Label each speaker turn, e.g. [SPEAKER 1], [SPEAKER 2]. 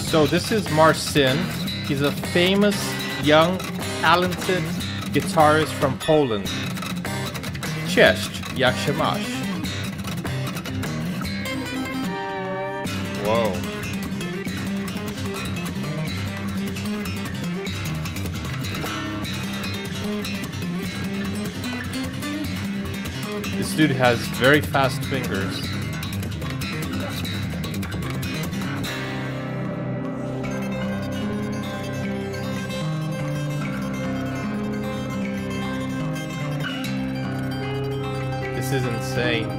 [SPEAKER 1] So this is Marcin. He's a famous, young, talented guitarist from Poland. Cześć, jak się masz?
[SPEAKER 2] Whoa.
[SPEAKER 1] This dude has very fast fingers. This is insane.